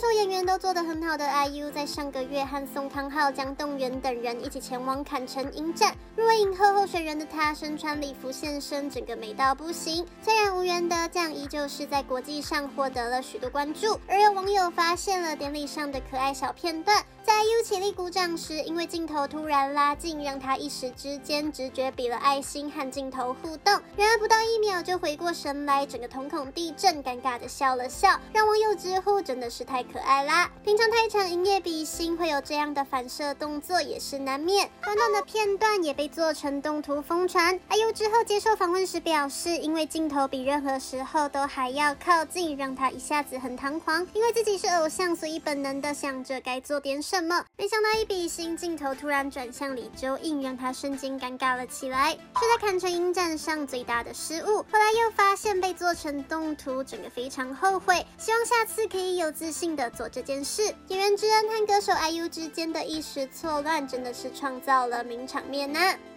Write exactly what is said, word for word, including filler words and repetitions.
手演员都做得很好的 I U， 在上个月和宋康昊、姜栋元等人一起前往坎城影展，入围影后候选人的她身穿礼服现身，整个美到不行。虽然无缘得奖，依旧是在国际上获得了许多关注。而有网友发现了典礼上的可爱小片段，在 I U 起立鼓掌时，因为镜头突然拉近，让她一时之间直觉比了爱心和镜头互动，然而不到一秒就回过神来，整个瞳孔地震，尴尬的笑了笑，让网友直呼真的是太可爱啦！平常台场营业比心会有这样的反射动作也是难免，短短的片段也被做成动图疯传。I U 之后接受访问时表示，因为镜头比任何时候都还要靠近，让他一下子很彷徨，因为自己是偶像，所以本能的想着该做点什么，没想到一比心，镜头突然转向李周印，让他瞬间尴尬了起来，是在坎城影展上最大的失误。后来又发现被做成动图，整个非常后悔，希望下次可以有自信的做这件事。演员之恩和歌手 I U 之间的一时错乱，真的是创造了名场面啊！